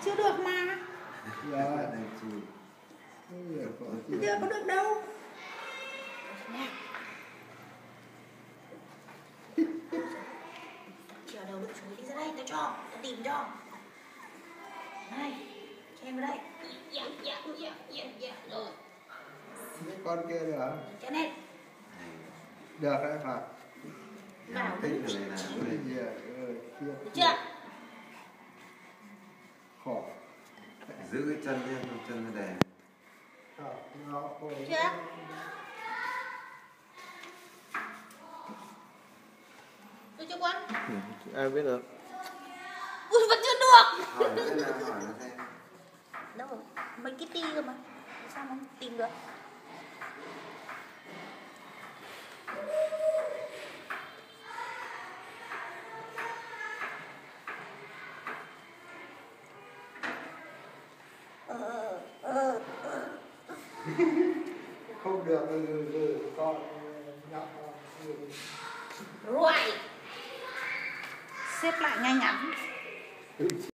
Chưa được mà. Dạ. Chưa có được đâu. Chèo đầu đụng xuống đi ra đây, tao tìm cho. Đây, cho em vào đây. Dạ, rồi. Cái con kia được hả? Cho nên. Được đấy Phật. Vào đứng vị trí. Được chưa? Khổ. Giữ cái chân lên, chân nó đè. Được chưa? Được chưa Quân? Ai biết được. Ui, vẫn chưa được. Hỏi nó xem. Đâu rồi? Mấy cái ti cơ mà. Sao không tìm được? Không được con nhóc Rồi. Xếp lại ngay ngắn.